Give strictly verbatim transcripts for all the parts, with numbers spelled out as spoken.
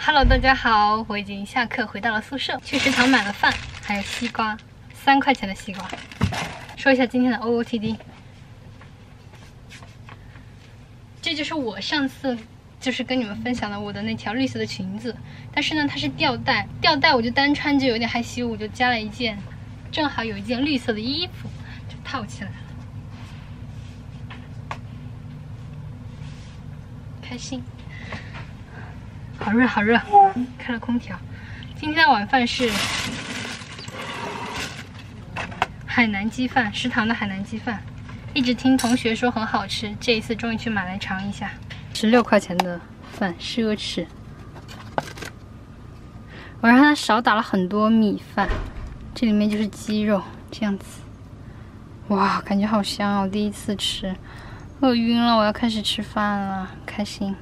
Hello， 大家好，我已经下课回到了宿舍，去食堂买了饭，还有西瓜，三块钱的西瓜。说一下今天的 O O T D， 这就是我上次就是跟你们分享了我的那条绿色的裙子，但是呢它是吊带，吊带我就单穿着有点害羞，我就加了一件，正好有一件绿色的衣服，就套起来了，开心。好热好热，开了空调。今天的晚饭是海南鸡饭，食堂的海南鸡饭，一直听同学说很好吃，这一次终于去买来尝一下。十六块钱的饭，奢侈。我让他少打了很多米饭，这里面就是鸡肉，这样子。哇，感觉好香啊！我第一次吃，饿晕了，我要开始吃饭了，开心。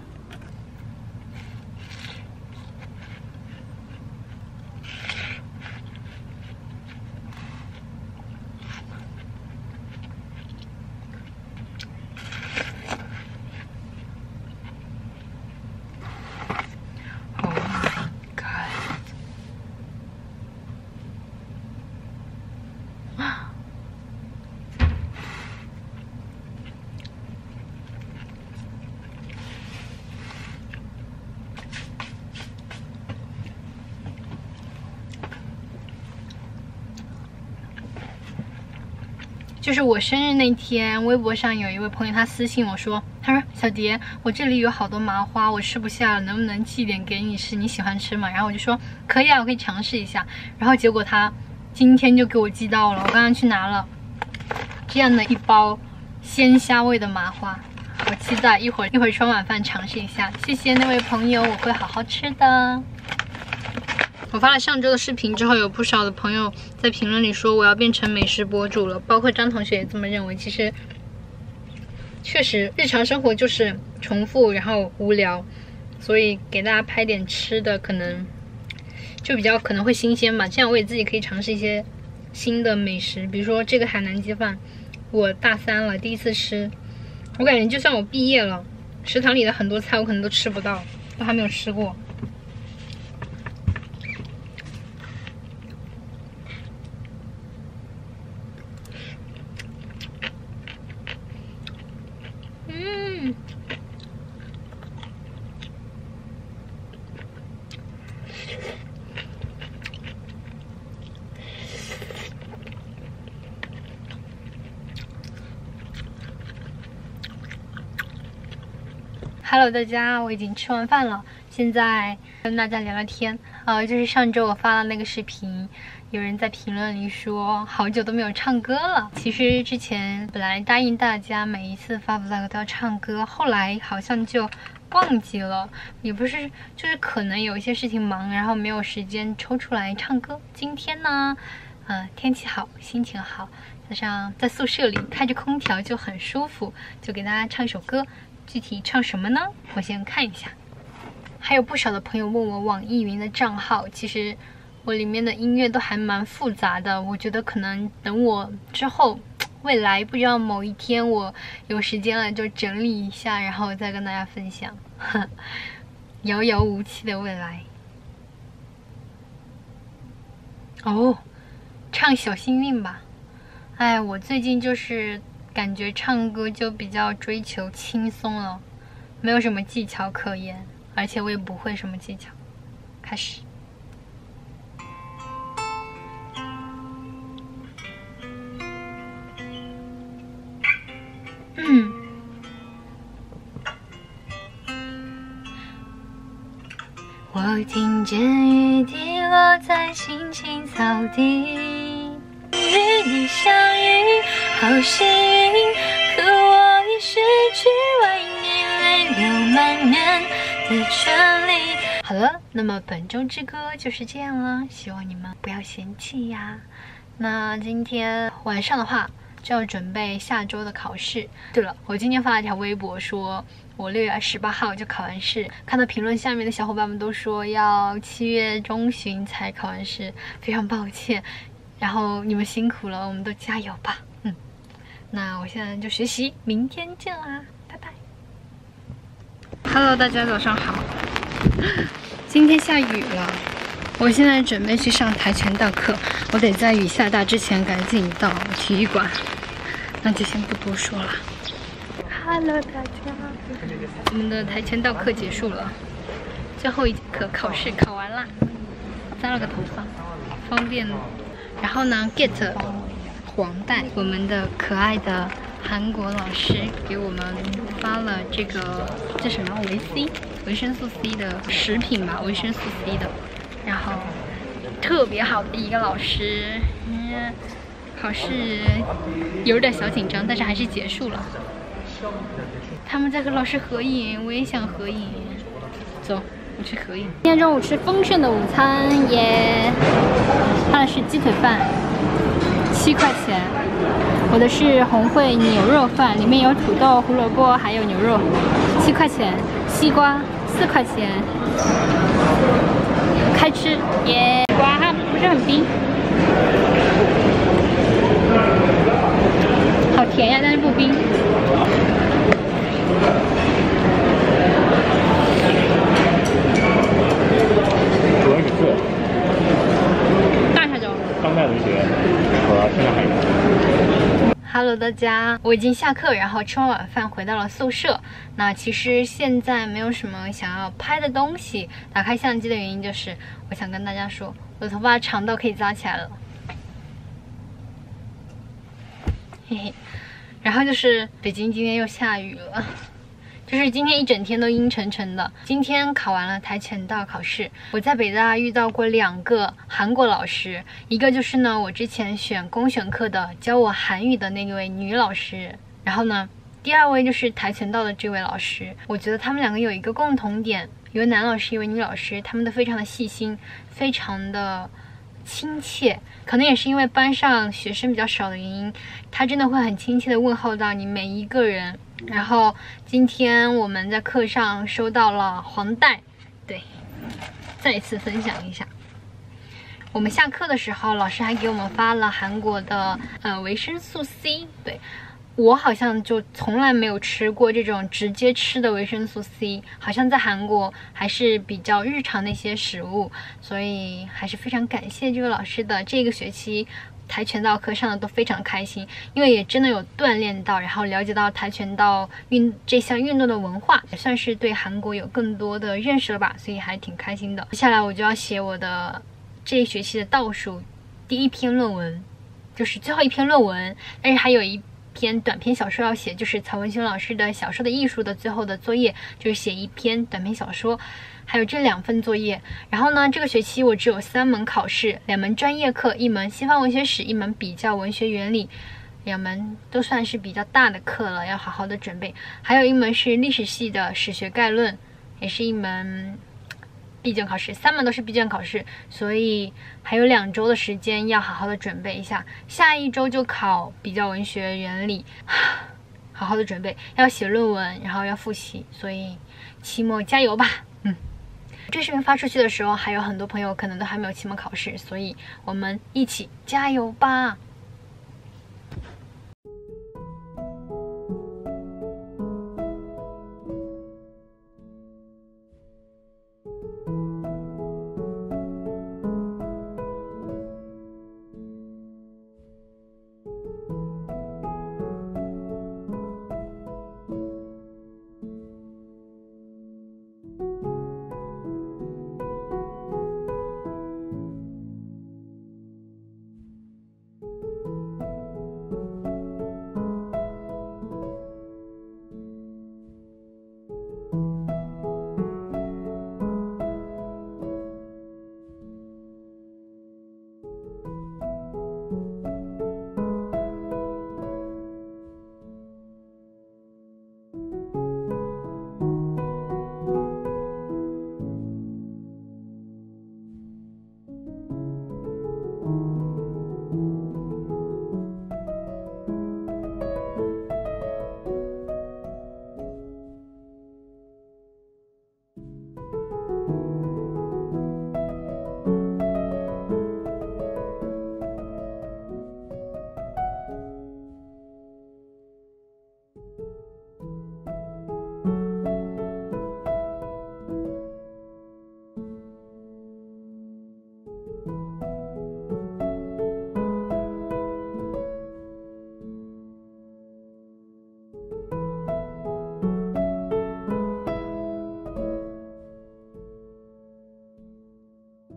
就是我生日那天，微博上有一位朋友他私信我说，他说小蝶，我这里有好多麻花，我吃不下了，能不能寄点给你吃？你喜欢吃吗？然后我就说可以啊，我可以尝试一下。然后结果他今天就给我寄到了，我刚刚去拿了这样的一包鲜虾味的麻花，我期待一会儿一会儿吃完晚饭尝试一下。谢谢那位朋友，我会好好吃的。我发了上周的视频之后，有不少的朋友在评论里说我要变成美食博主了，包括张同学也这么认为。其实确实日常生活就是重复然后无聊，所以给大家拍点吃的可能就比较可能会新鲜嘛，这样我也自己可以尝试一些新的美食。比如说这个海南鸡饭，我大三了第一次吃，我感觉就算我毕业了，食堂里的很多菜我可能都吃不到，都还没有吃过。嗯，Hello， 大家，我已经吃完饭了，现在跟大家聊聊天。呃，就是上周我发了那个视频，有人在评论里说好久都没有唱歌了。其实之前本来答应大家每一次发 vlog 都要唱歌，后来好像就忘记了，也不是，就是可能有一些事情忙，然后没有时间抽出来唱歌。今天呢，呃，天气好，心情好，加上在宿舍里开着空调就很舒服，就给大家唱一首歌。具体唱什么呢？我先看一下。还有不少的朋友问我网易云的账号，其实我里面的音乐都还蛮复杂的，我觉得可能等我之后未来不知道某一天我有时间了就整理一下，然后再跟大家分享。遥遥无期的未来。哦，唱小幸运吧。哎，我最近就是感觉唱歌就比较追求轻松了，没有什么技巧可言，而且我也不会什么技巧。开始。嗯。我听见雨滴落在青青草地，与你相遇，好幸运，可我已失去为你泪流满面的权利。好了，那么本周之歌就是这样了，希望你们不要嫌弃呀。那今天晚上的话就要准备下周的考试。对了，我今天发了一条微博说我六月十八号就考完试，看到评论下面的小伙伴们都说要七月中旬才考完试，非常抱歉，然后你们辛苦了，我们都加油吧。嗯，那我现在就学习，明天见啦，拜拜。Hello， 大家早上好。 今天下雨了，我现在准备去上跆拳道课，我得在雨下大之前赶紧到体育馆。那就先不多说了。Hello， 大家，我们的跆拳道课结束了，最后一节课考试考完了，扎了个头发，方便了。然后呢 ，get 黄带，我们的可爱的韩国老师给我们发了这个这什么维 C 维生素 C 的食品吧，维生素 C 的，然后特别好的一个老师，嗯，考试有点小紧张，但是还是结束了。他们在和老师合影，我也想合影，走，我去合影。今天中午吃丰盛的午餐耶，它的是鸡腿饭，七块钱。我的是红烩牛肉饭，里面有土豆、胡萝卜，还有牛肉，七块钱。西瓜四块钱，开吃耶！哇，它不是很冰，好甜呀，但是不冰。 主人是这大下周， 当代文学和现代汉语。 Hello， 大家，我已经下课，然后吃完晚饭回到了宿舍。那其实现在没有什么想要拍的东西，打开相机的原因就是我想跟大家说，我的头发长到可以扎起来了，嘿嘿。然后就是北京今天又下雨了。就是今天一整天都阴沉沉的。今天考完了跆拳道考试，我在北大遇到过两个韩国老师，一个就是呢我之前选公选课的教我韩语的那位女老师，然后呢第二位就是跆拳道的这位老师。我觉得他们两个有一个共同点，一位男老师一位女老师，他们都非常的细心，非常的亲切，可能也是因为班上学生比较少的原因，他真的会很亲切的问候到你每一个人。然后今天我们在课上收到了黄带，对，再一次分享一下。我们下课的时候，老师还给我们发了韩国的呃维生素 C， 对。我好像就从来没有吃过这种直接吃的维生素 C， 好像在韩国还是比较日常的一些食物，所以还是非常感谢这位老师的。这个学期跆拳道课上的都非常开心，因为也真的有锻炼到，然后了解到跆拳道运这项运动的文化，也算是对韩国有更多的认识了吧，所以还挺开心的。接下来我就要写我的这一学期的倒数第一篇论文，就是最后一篇论文，但是还有一篇短篇小说要写，就是曹文轩老师的小说的艺术的最后的作业，就是写一篇短篇小说，还有这两份作业。然后呢，这个学期我只有三门考试，两门专业课，一门西方文学史，一门比较文学原理，两门都算是比较大的课了，要好好的准备。还有一门是历史系的史学概论，也是一门闭卷考试，三门都是闭卷考试，所以还有两周的时间要好好的准备一下。下一周就考比较文学原理，好好的准备，要写论文，然后要复习，所以期末加油吧。嗯，这视频发出去的时候，还有很多朋友可能都还没有期末考试，所以我们一起加油吧。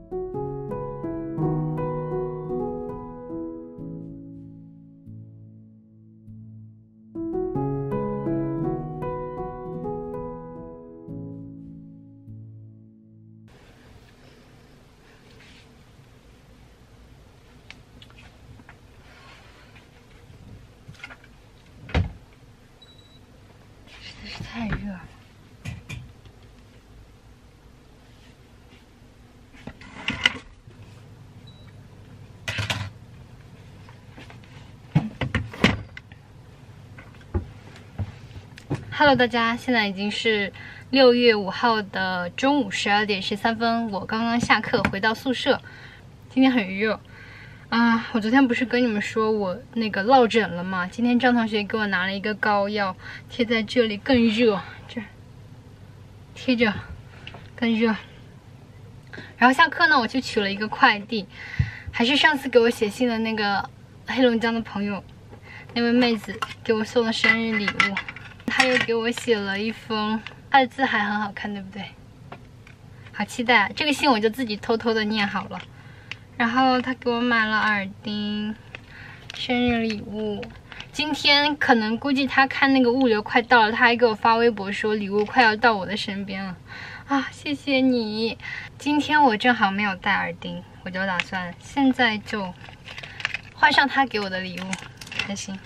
太热了。Hello， 大家，现在已经是六月五号的中午十二点十三分，我刚刚下课回到宿舍。今天很热啊！我昨天不是跟你们说我那个落枕了吗？今天张同学给我拿了一个膏药，贴在这里更热，这贴着更热。然后下课呢，我去取了一个快递，还是上次给我写信的那个黑龙江的朋友，那位妹子给我送的生日礼物。她又给我写了一封，她的字还很好看，对不对？好期待啊！这个信我就自己偷偷的念好了。然后她给我买了耳钉，生日礼物。今天可能估计她看那个物流快到了，她还给我发微博说礼物快要到我的身边了。啊，谢谢你！今天我正好没有戴耳钉，我就打算现在就换上她给我的礼物，开心。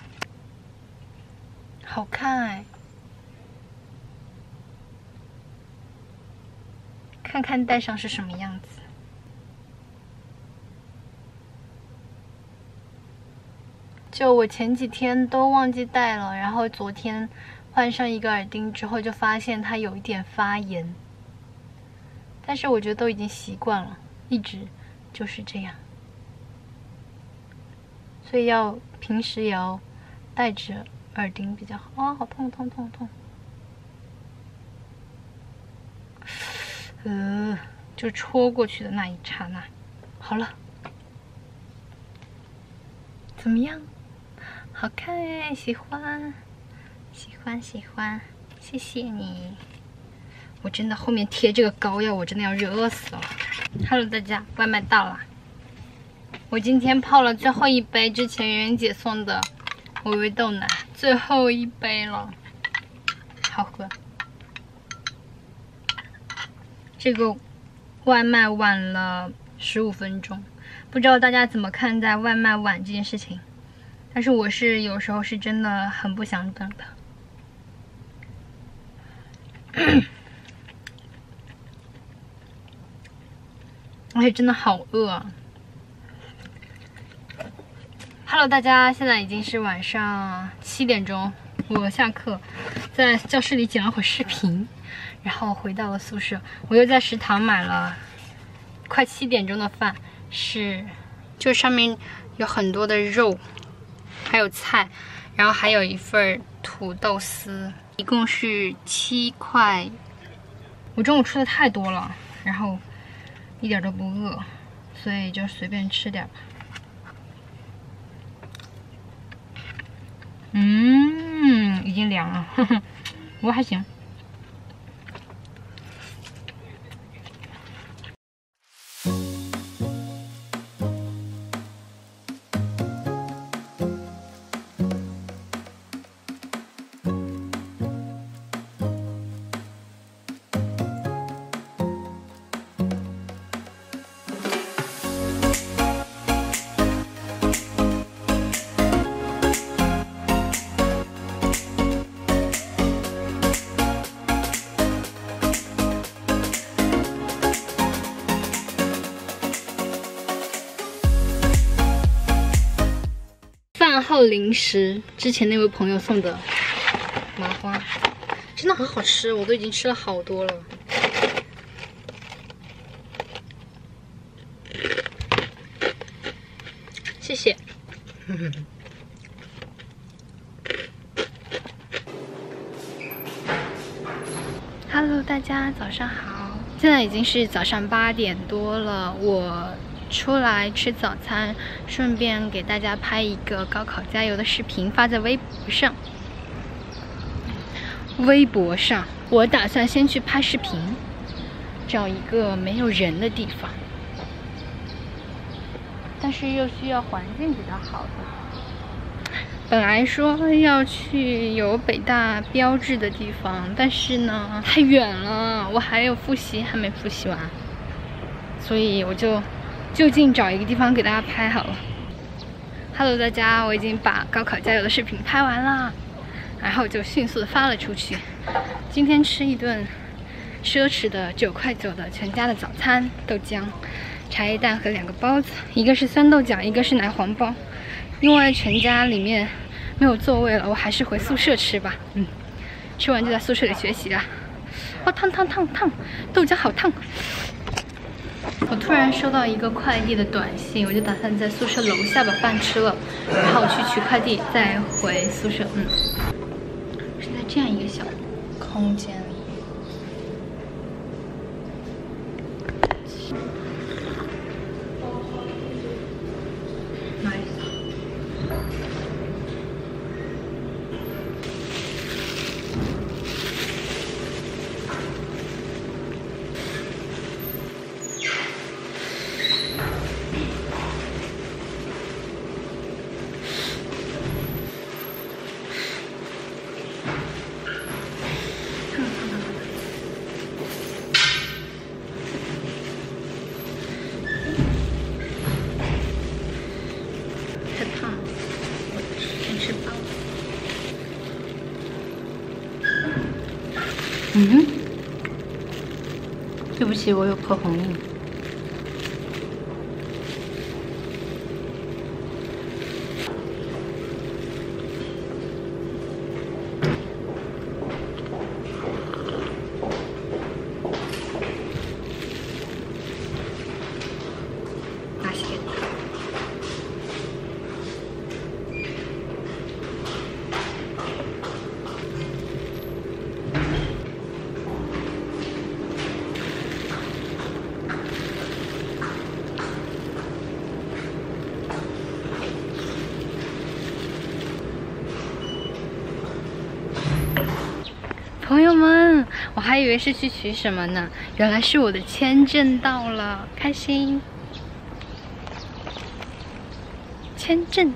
好看哎！看看戴上是什么样子。就我前几天都忘记戴了，然后昨天换上一个耳钉之后，就发现它有一点发炎。但是我觉得都已经习惯了，一直就是这样。所以要平时也要戴着耳钉比较好。啊、哦，好痛痛痛痛！呃，就戳过去的那一刹那，好了，怎么样？好看哎，喜欢，喜欢喜欢，谢谢你。我真的后面贴这个膏药，我真的要热死了。Hello， 大家，外卖到了。我今天泡了最后一杯之前圆圆姐送的维维豆奶，最后一杯了，好喝。这个外卖晚了十五分钟，不知道大家怎么看待外卖晚这件事情？但是我是有时候是真的很不想等的。而且真的好饿啊 ！Hello， 大家，现在已经是晚上七点钟，我下课在教室里剪了会视频。然后回到了宿舍，我又在食堂买了快七点钟的饭，是就上面有很多的肉，还有菜，然后还有一份土豆丝，一共是七块。我中午吃的太多了，然后一点都不饿，所以就随便吃点吧。嗯，已经凉了，呵呵，不过还行。饭后零食，之前那位朋友送的麻花，真的很好吃，我都已经吃了好多了。谢谢。Hello， 大家早上好，现在已经是早上八点多了，我出来吃早餐，顺便给大家拍一个高考加油的视频，发在微博上。微博上，我打算先去拍视频，找一个没有人的地方， 但是又需要环境比较好的。本来说要去有北大标志的地方，但是呢太远了，我还有复习还没复习完，所以我就就近找一个地方给大家拍好了。Hello， 大家，我已经把高考加油的视频拍完啦，然后就迅速的发了出去。今天吃一顿奢侈的九块九的全家的早餐，豆浆、茶叶蛋和两个包子，一个是酸豆角，一个是奶黄包。因为全家里面没有座位了，我还是回宿舍吃吧。嗯，吃完就在宿舍里学习了。哦，烫烫烫烫，豆浆好烫。我突然收到一个快递的短信，我就打算在宿舍楼下把饭吃了，然后去取快递，再回宿舍。嗯，是在这样一个小空间里。嗯，对不起，我有口红印。拿些。朋友们，我还以为是去取什么呢，原来是我的签证到了，开心！签证，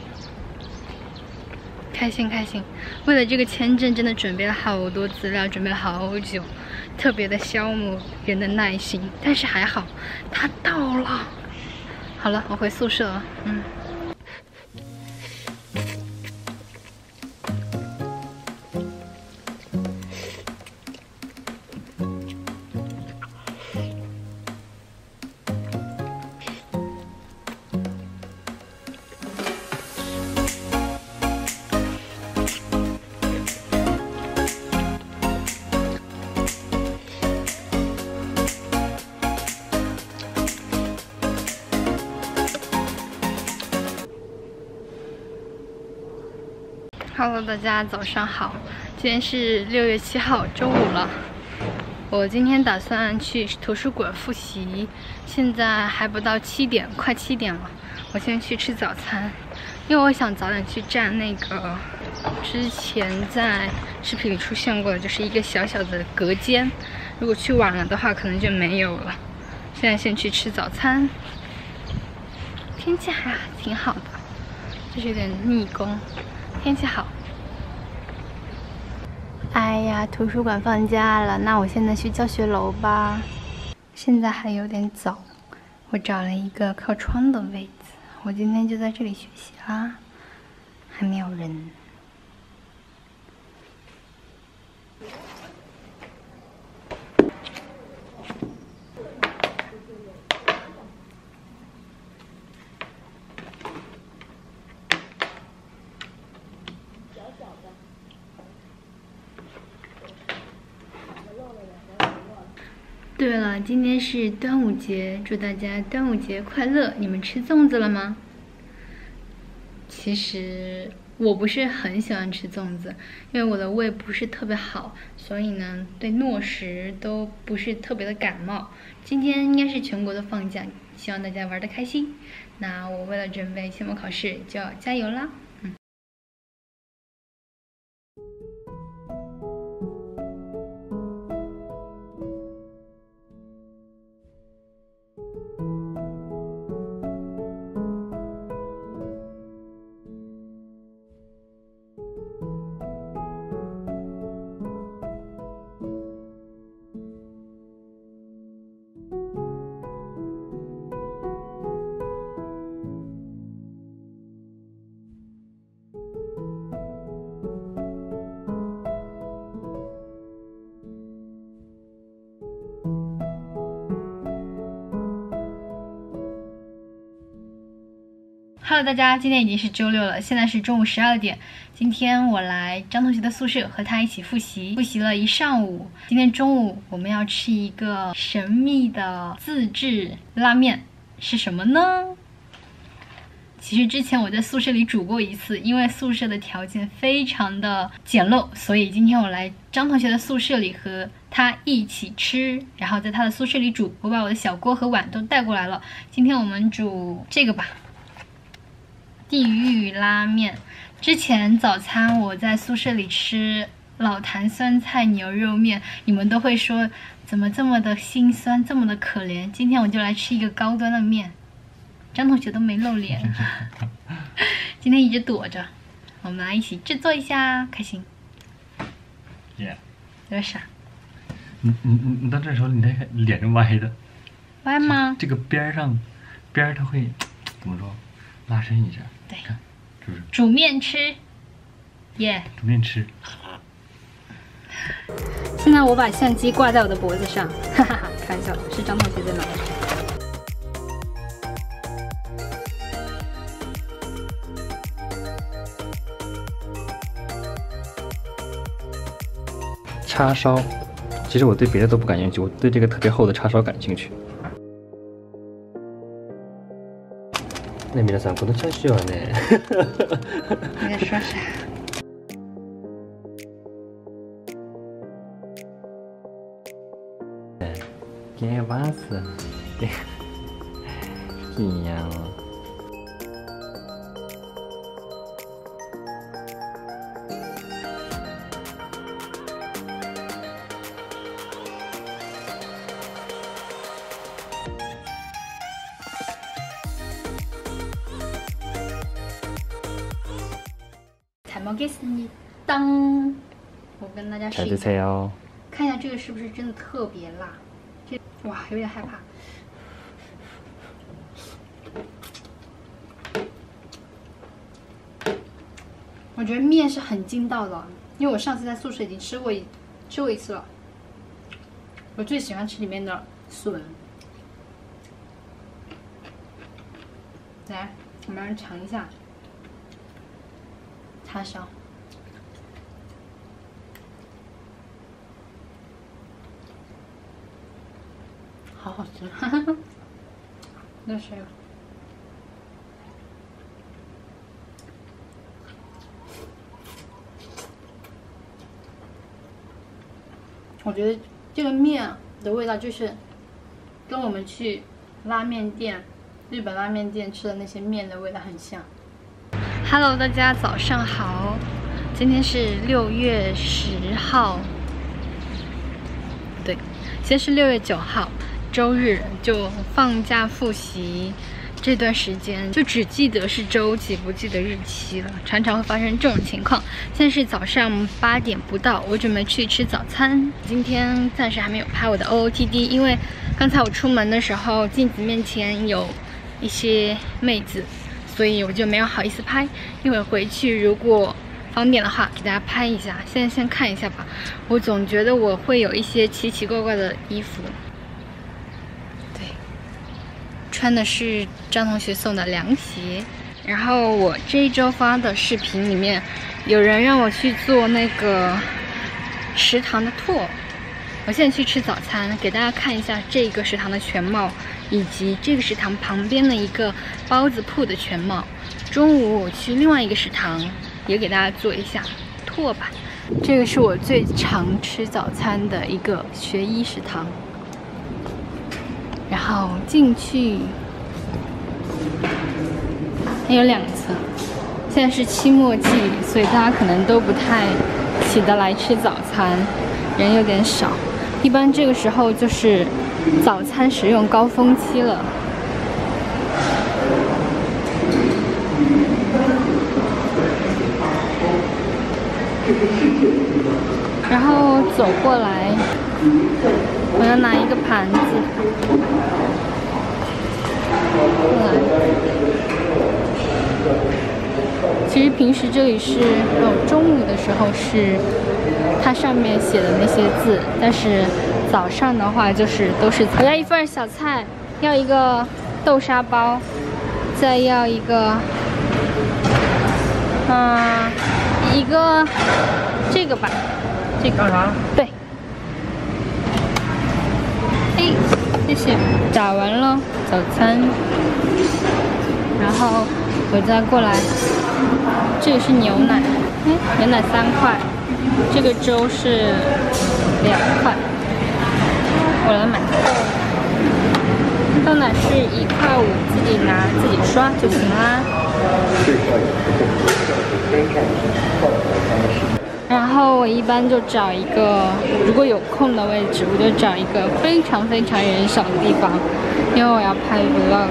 开心开心！为了这个签证，真的准备了好多资料，准备了好久，特别的消磨人的耐心，但是还好，它到了。好了，我回宿舍了，嗯。Hello， 大家早上好，今天是六月七号，周五了。我今天打算去图书馆复习，现在还不到七点，快七点了。我先去吃早餐，因为我想早点去站那个之前在视频里出现过的，就是一个小小的隔间。如果去晚了的话，可能就没有了。现在先去吃早餐。天气还挺好的，就是有点逆风。天气好。哎呀，图书馆放假了，那我现在去教学楼吧。现在还有点早，我找了一个靠窗的位子，我今天就在这里学习啦，还没有人。对了，今天是端午节，祝大家端午节快乐！你们吃粽子了吗？其实我不是很喜欢吃粽子，因为我的胃不是特别好，所以呢，对糯食都不是特别的感冒。今天应该是全国的放假，希望大家玩得开心。那我为了准备期末考试，就要加油啦！嗯。 Hello， 大家，今天已经是周六了，现在是中午十二点。今天我来张同学的宿舍和他一起复习，复习了一上午。今天中午我们要吃一个神秘的自制拉面，是什么呢？其实之前我在宿舍里煮过一次，因为宿舍的条件非常的简陋，所以今天我来张同学的宿舍里和他一起吃，然后在他的宿舍里煮。我把我的小锅和碗都带过来了。今天我们煮这个吧，地狱拉面。之前早餐我在宿舍里吃老坛酸菜牛肉面，你们都会说怎么这么的心酸，这么的可怜。今天我就来吃一个高端的面。张同学都没露脸，今天一直躲着。我们来一起制作一下，开心。 耶， 有点傻。 你你你你到这时候，你那个脸是歪的。 歪吗？ 这个边儿上，边儿它会怎么说？拉伸一下。 对， 看，是不是？ 煮面吃，耶、 煮面吃。 现在我把相机挂在我的脖子上，哈哈哈，开玩笑，是张同学在哪？ 叉烧，其实我对别的都不感兴趣，我对这个特别厚的叉烧感兴趣。那皆さんこのチャーシューはね。 你在说啥？ 给巴斯，给，一样。 잘 먹겠습니다。我跟大家试一下，看一下这个是不是真的特别辣。这哇，有点害怕。我觉得面是很筋道的，因为我上次在宿舍已经吃过一吃过一次了。我最喜欢吃里面的笋。来，我们来尝一下叉烧。好好吃，哈哈，热水了。我觉得这个面的味道就是跟我们去拉面店、日本拉面店吃的那些面的味道很像。Hello， 大家早上好，今天是六月十号，对，今天是六月九号。周日就放假复习，这段时间就只记得是周几，不记得日期了，常常会发生这种情况。现在是早上八点不到，我准备去吃早餐。今天暂时还没有拍我的 O O T D， 因为刚才我出门的时候，镜子面前有一些妹子，所以我就没有好意思拍。一会儿回去如果方便的话，给大家拍一下。现在先看一下吧，我总觉得我会有一些奇奇怪怪的衣服。穿的是张同学送的凉鞋，然后我这一周发的视频里面，有人让我去做那个食堂的 tour。我现在去吃早餐，给大家看一下这个食堂的全貌，以及这个食堂旁边的一个包子铺的全貌。中午我去另外一个食堂，也给大家做一下 tour 吧。这个是我最常吃早餐的一个学医食堂。然后进去，它有两层。现在是期末季，所以大家可能都不太起得来吃早餐，人有点少。一般这个时候就是早餐使用高峰期了。然后走过来，我要拿一个盘子。其实平时这里是哦，中午的时候是它上面写的那些字，但是早上的话就是都是。我要一份小菜，要一个豆沙包，再要一个嗯，一个这个吧，这个。干啥？对。哎，谢谢。打完了早餐，然后我再过来，这个是牛奶，哎，牛奶三块，这个粥是两块，我来买。豆奶是一块五，自己拿自己刷就行啦。然后我一般就找一个，如果有空的位置，我就找一个非常非常人少的地方，因为我要拍 vlog。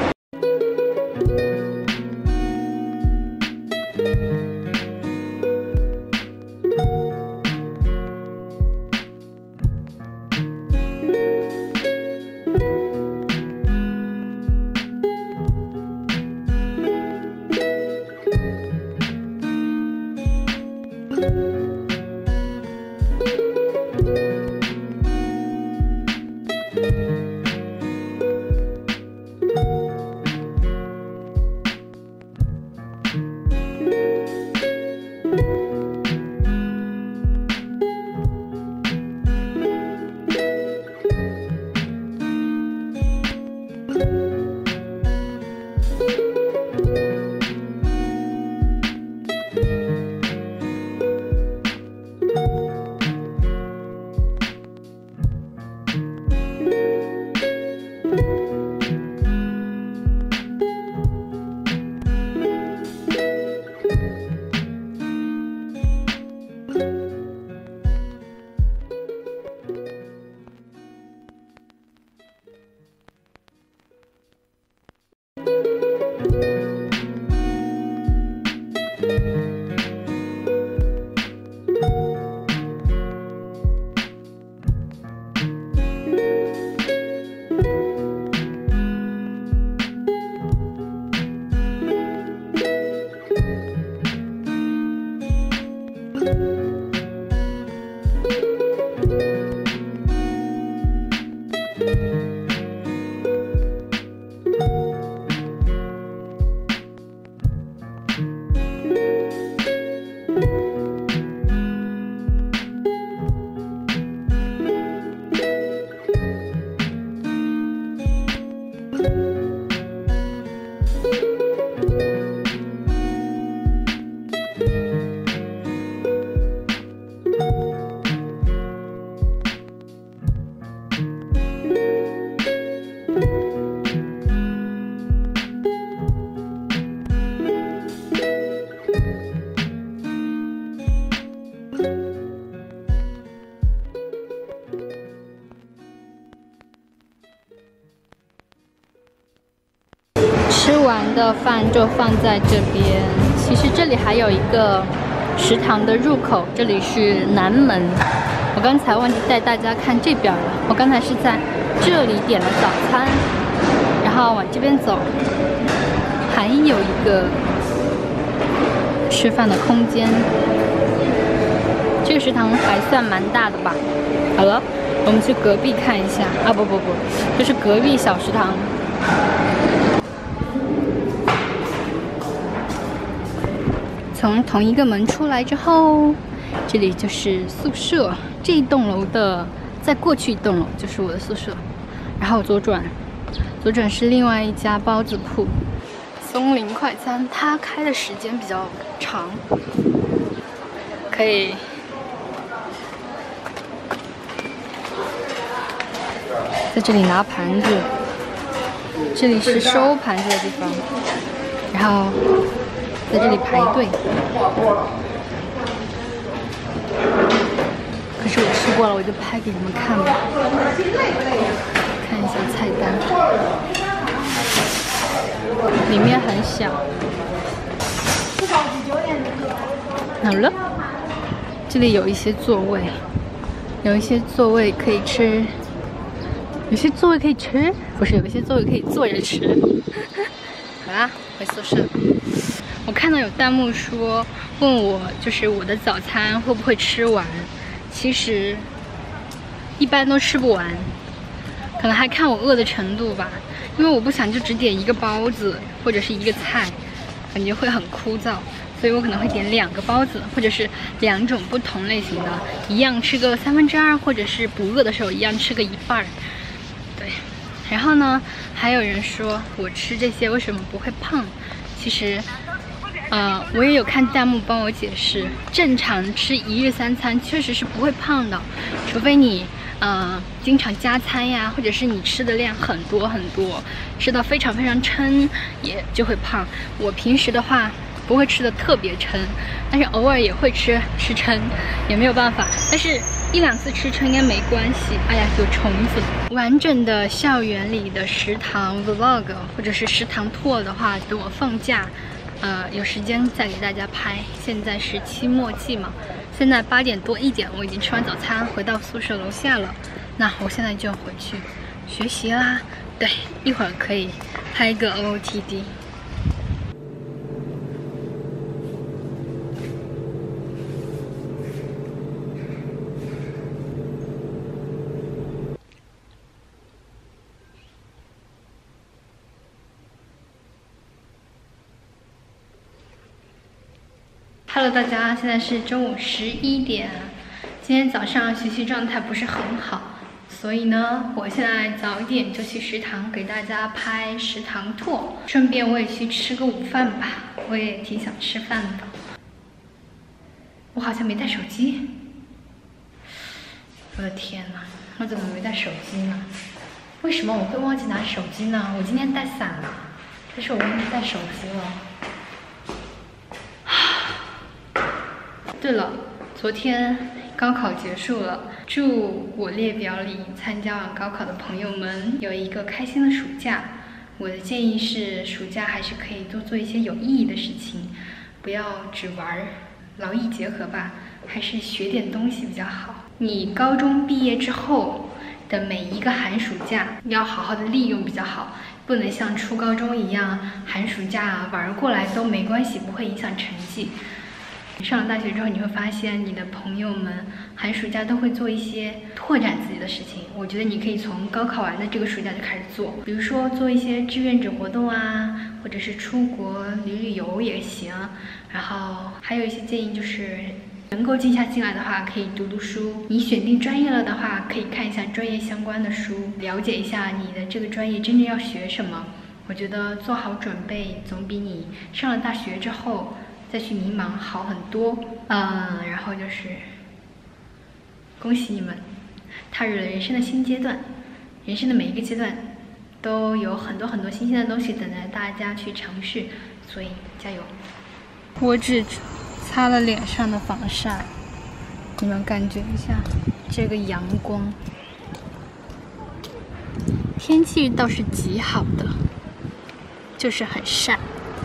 吃完的饭就放在这边。其实这里还有一个食堂的入口，这里是南门。我刚才忘记带大家看这边了。我刚才是在这里点了早餐，然后往这边走，还有一个吃饭的空间。这个食堂还算蛮大的吧。好了，我们去隔壁看一下。啊不不不，这是隔壁小食堂。从同一个门出来之后，这里就是宿舍。这一栋楼的再过去一栋楼就是我的宿舍。然后左转，左转是另外一家包子铺，松林快餐。它开的时间比较长，可以在这里拿盘子。这里是收盘子的地方，然后在这里排队。可是我吃过了，我就拍给你们看吧。看一下菜单，里面很小。好了，这里有一些座位，有一些座位可以吃，有些座位可以吃，不是，有一些座位可以坐着吃。好啦，回宿舍。我看到有弹幕说问我，就是我的早餐会不会吃完？其实一般都吃不完，可能还看我饿的程度吧。因为我不想就只点一个包子或者是一个菜，感觉会很枯燥。 所以我可能会点两个包子，或者是两种不同类型的，一样吃个三分之二，或者是不饿的时候一样吃个一半儿。对，然后呢，还有人说我吃这些为什么不会胖？其实，呃，我也有看弹幕帮我解释，正常吃一日三餐确实是不会胖的，除非你。呃，经常加餐呀，或者是你吃的量很多很多，吃到非常非常撑，也就会胖。我平时的话不会吃的特别撑，但是偶尔也会吃吃撑，也没有办法。但是一两次吃撑应该没关系。哎呀，有虫子！完整的校园里的食堂 vlog 或者是食堂 tour 的话，等我放假，呃，有时间再给大家拍。现在是期末季嘛。现在八点多一点，我已经吃完早餐，回到宿舍楼下了。那我现在就回去学习啦。对，一会儿可以拍个 O O T D。Hello， 大家，现在是中午十一点。今天早上学习状态不是很好，所以呢，我现在早一点就去食堂给大家拍食堂 tour， 顺便我也去吃个午饭吧，我也挺想吃饭的。我好像没带手机，我的天哪，我怎么没带手机呢？为什么我会忘记拿手机呢？我今天带伞了，但是我忘记带手机了。对了，昨天高考结束了，祝我列表里参加完高考的朋友们有一个开心的暑假。我的建议是，暑假还是可以多做一些有意义的事情，不要只玩，劳逸结合吧，还是学点东西比较好。你高中毕业之后的每一个寒暑假要好好的利用比较好，不能像初高中一样，寒暑假玩过来都没关系，不会影响成绩。上了大学之后，你会发现你的朋友们寒暑假都会做一些拓展自己的事情。我觉得你可以从高考完的这个暑假就开始做，比如说做一些志愿者活动啊，或者是出国旅旅游也行。然后还有一些建议就是，能够静下心来的话，可以读读书。你选定专业了的话，可以看一下专业相关的书，了解一下你的这个专业真正要学什么。我觉得做好准备，总比你上了大学之后再去迷茫好很多。嗯，然后就是恭喜你们踏入了人生的新阶段，人生的每一个阶段都有很多很多新鲜的东西等着大家去尝试，所以加油。我只擦了脸上的防晒，你们感觉一下这个阳光，天气倒是极好的，就是很晒，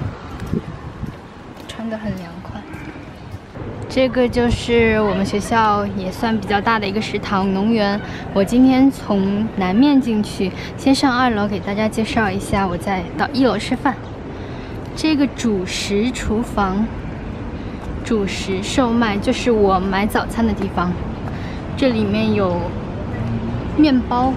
穿得很凉快。这个就是我们学校也算比较大的一个食堂农园。我今天从南面进去，先上二楼给大家介绍一下，我再到一楼吃饭。这个主食厨房，主食售卖就是我买早餐的地方。这里面有面包，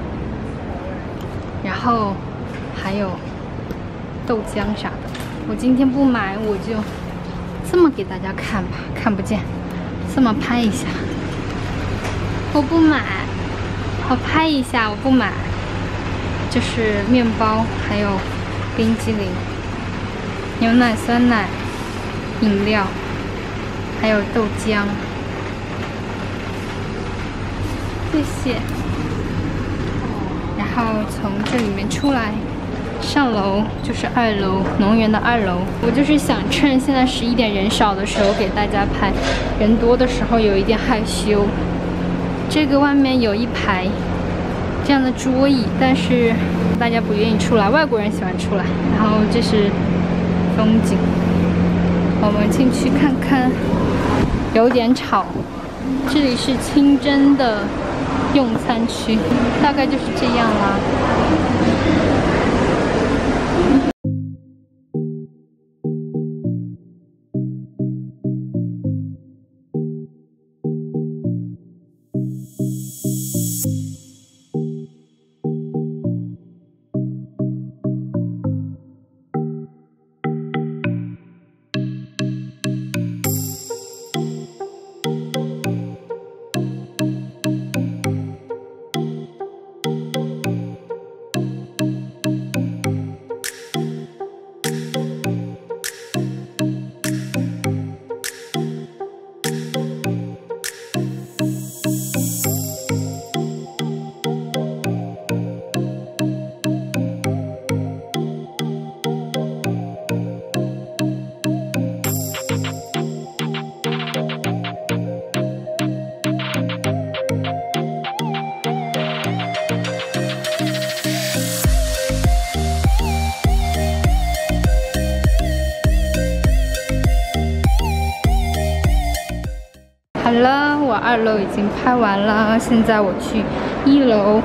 然后还有豆浆啥的。我今天不买，我就这么给大家看吧，看不见，这么拍一下。我不买，我拍一下，我不买。就是面包，还有冰激凌、牛奶、酸奶、饮料，还有豆浆。谢谢。然后从这里面出来，上楼就是二楼，农园的二楼。我就是想趁现在十一点人少的时候给大家拍，人多的时候有一点害羞。这个外面有一排这样的桌椅，但是大家不愿意出来，外国人喜欢出来。然后这是风景，我们进去看看。有点吵，这里是清真的用餐区，大概就是这样啦。 了，我二楼已经拍完了，现在我去一楼。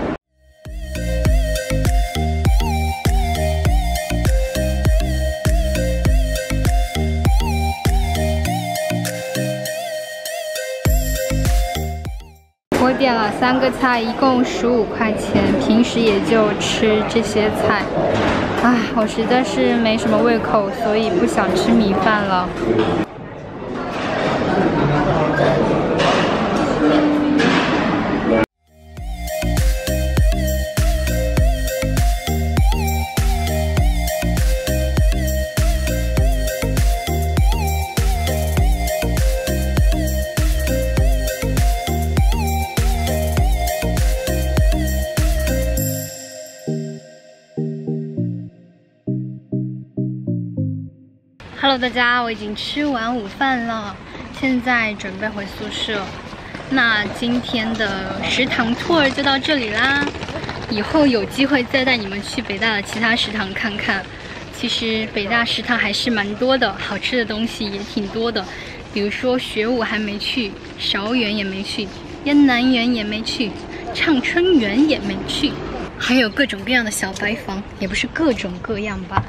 我点了三个菜，一共十五块钱，平时也就吃这些菜。唉，我实在是没什么胃口，所以不想吃米饭了。Hello， 大家，我已经吃完午饭了，现在准备回宿舍。那今天的食堂 tour 就到这里啦，以后有机会再带你们去北大的其他食堂看看。其实北大食堂还是蛮多的，好吃的东西也挺多的，比如说学武还没去，韶园也没去，燕南园也没去，畅春园也没去，还有各种各样的小白房，也不是各种各样吧。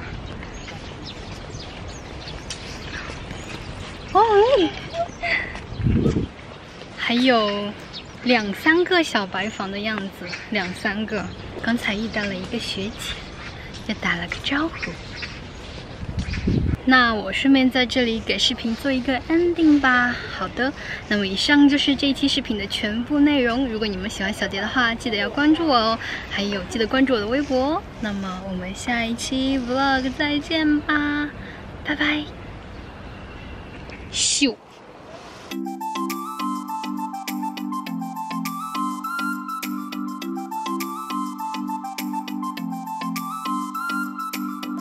哦，还有两三个小白房的样子，两三个。刚才遇到了一个学姐，就打了个招呼。那我顺便在这里给视频做一个 ending 吧。好的，那么以上就是这一期视频的全部内容。如果你们喜欢小蝶的话，记得要关注我哦，还有记得关注我的微博。那么我们下一期 vlog 再见吧，拜拜。咻。